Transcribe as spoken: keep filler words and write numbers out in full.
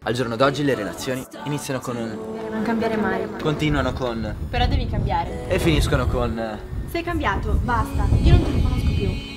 Al giorno d'oggi le relazioni iniziano con un... Non cambiare mai. continuano con... Però devi cambiare. e finiscono con... Sei cambiato, basta. Io non ti riconosco più.